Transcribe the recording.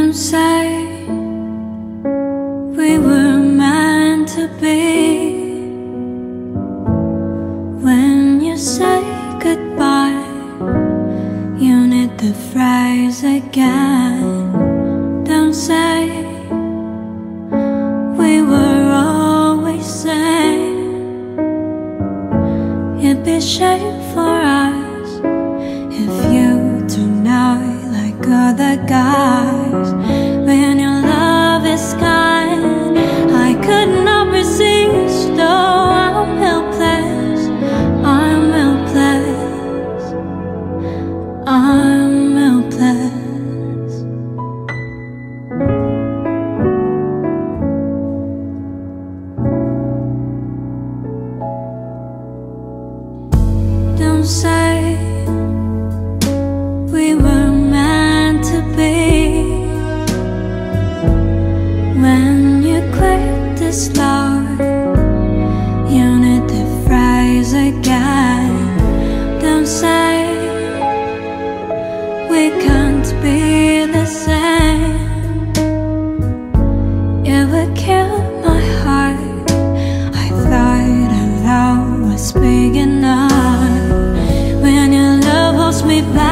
Don't say we were meant to be. When you say goodbye, you need the phrase again. Don't say we were always sane. It'd be shame for us if you turn out like other guys. When your love is kind, I could not resist. Oh, I'm helpless, I'm helpless, I'm helpless. Don't say we were meant to be. When you quit this love, you need the phrase again. Don't say we can't be the same. It would kill my heart. I thought our love was big enough. When your love holds me back,